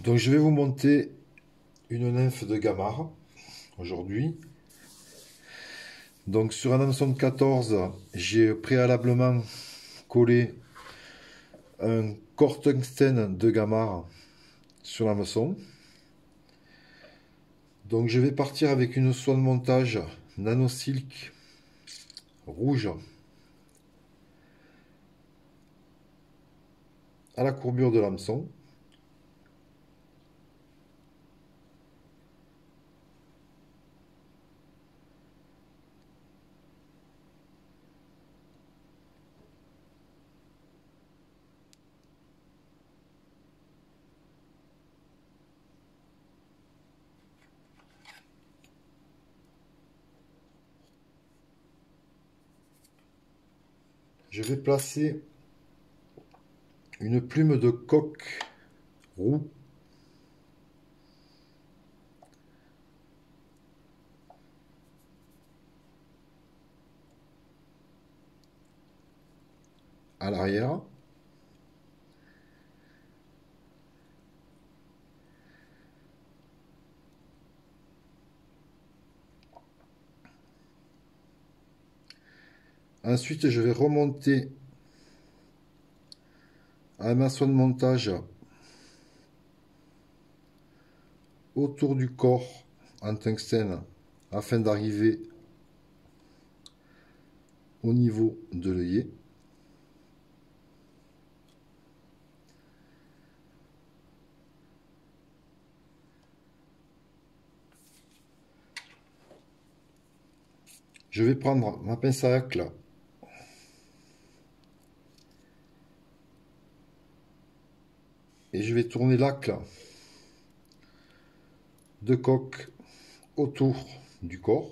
Donc je vais vous monter une nymphe de gamarre aujourd'hui. Donc sur un hameçon de 14, j'ai préalablement collé un corps tungstène de gamarre sur l'hameçon. Donc je vais partir avec une soie de montage Nano Silk rouge à la courbure de l'hameçon. Je vais placer une plume de coque roux à l'arrière. Ensuite, je vais remonter à ma soie de montage autour du corps en tungstène afin d'arriver au niveau de l'œillet. Je vais prendre ma pince à accle et je vais tourner l'accle de coque autour du corps.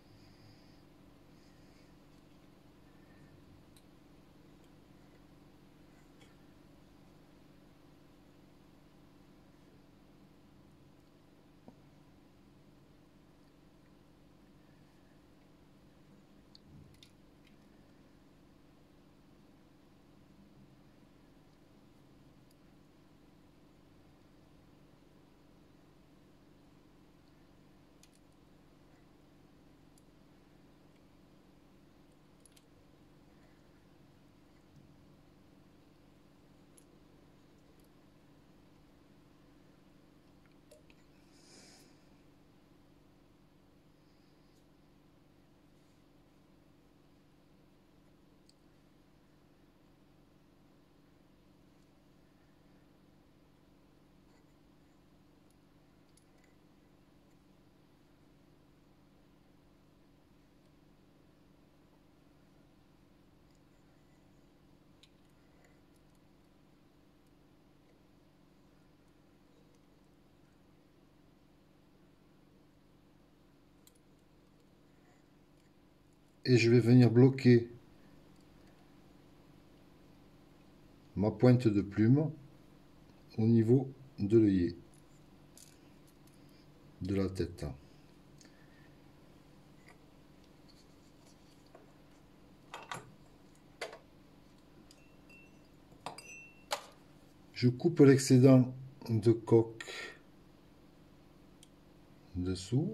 Et je vais venir bloquer ma pointe de plume au niveau de l'œillet de la tête. Je coupe l'excédent de coque dessous.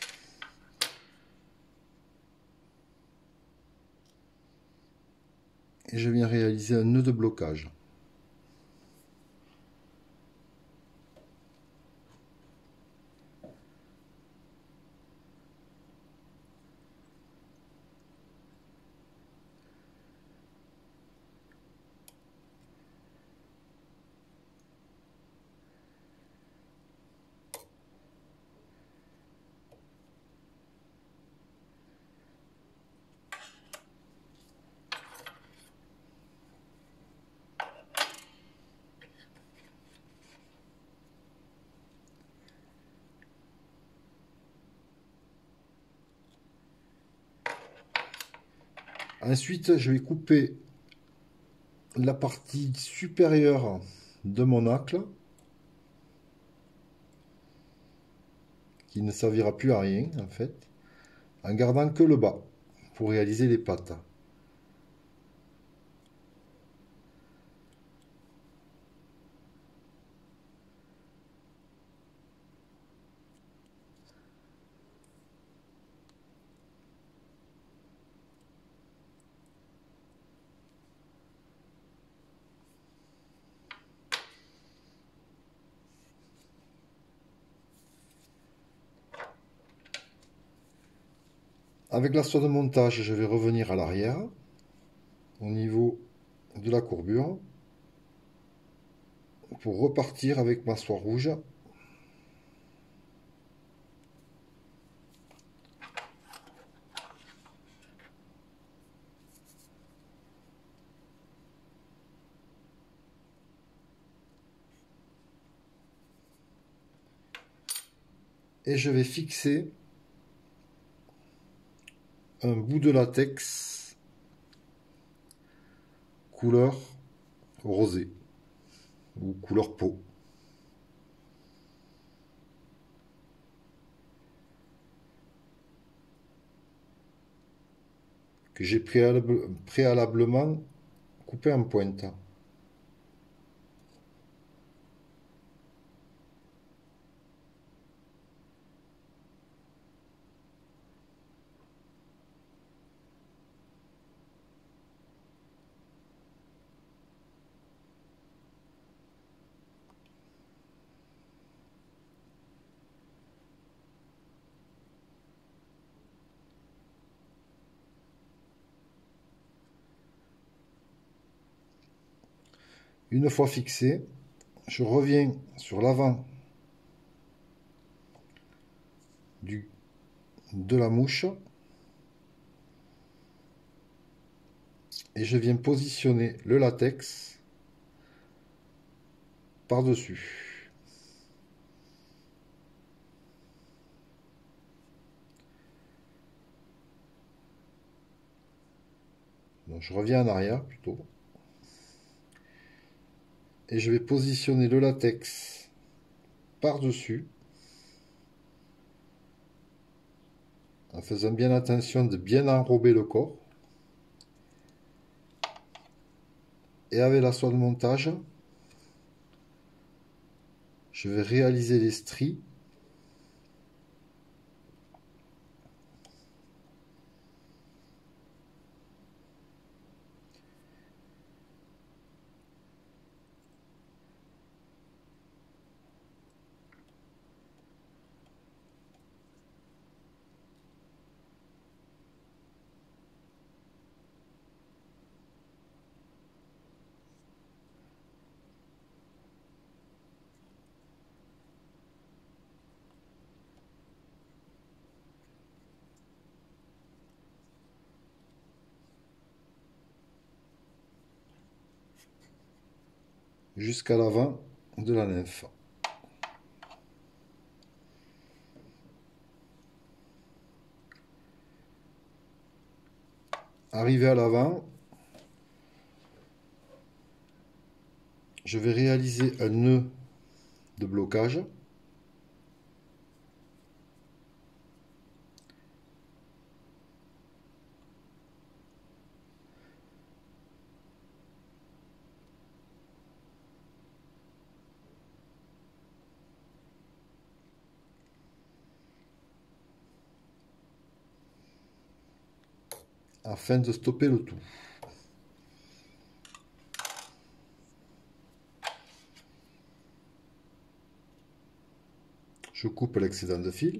Et je viens réaliser un nœud de blocage. Ensuite, je vais couper la partie supérieure de mon acle, qui ne servira plus à rien en fait, en gardant que le bas pour réaliser les pattes. Avec la soie de montage, je vais revenir à l'arrière, au niveau de la courbure, pour repartir avec ma soie rouge. Et je vais fixer un bout de latex couleur rosée ou couleur peau. Que j'ai préalablement coupé en pointe. Une fois fixé, je reviens sur l'avant de la mouche et je viens positionner le latex par-dessus. Donc je reviens en arrière plutôt. Et je vais positionner le latex par-dessus en faisant bien attention de bien enrober le corps. Et avec la soie de montage, je vais réaliser les stries jusqu'à l'avant de la nymphe. Arrivé à l'avant, je vais réaliser un nœud de blocage. Afin de stopper le tout. Je coupe l'excédent de fil.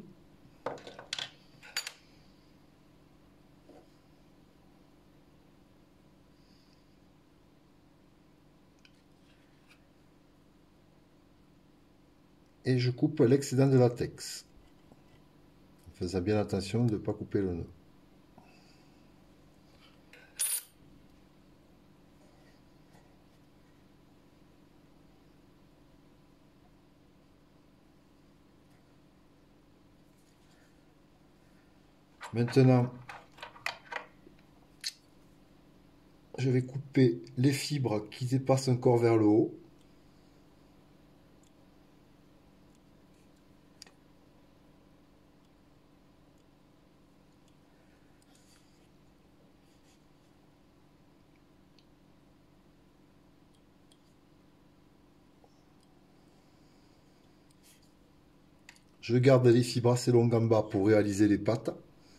Et je coupe l'excédent de latex. En faisant bien attention de ne pas couper le nœud. Maintenant, je vais couper les fibres qui dépassent encore vers le haut. Je garde les fibres assez longues en bas pour réaliser les pattes.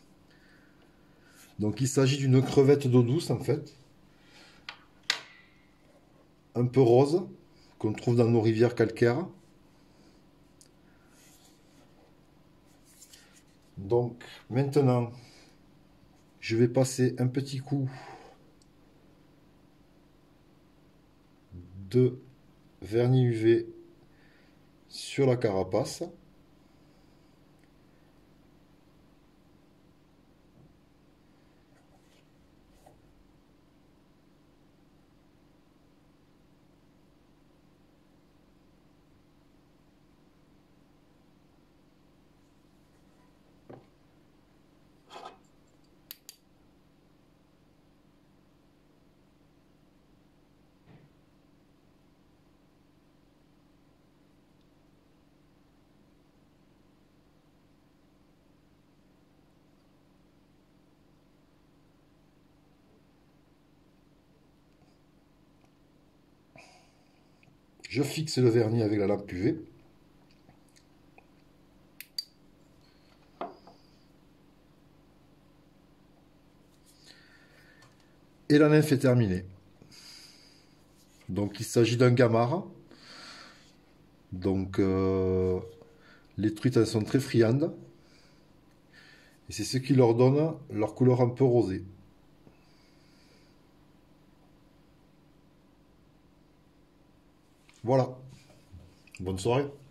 Donc il s'agit d'une crevette d'eau douce en fait. Un peu rose, qu'on trouve dans nos rivières calcaires. Donc maintenant, Je vais passer un petit coup de vernis UV sur la carapace. Je fixe le vernis avec la lampe UV. Et la nymphe est terminée. Donc il s'agit d'un gamard. Donc les truites elles sont très friandes. Et c'est ce qui leur donne leur couleur un peu rosée. Voilà. Bonne soirée.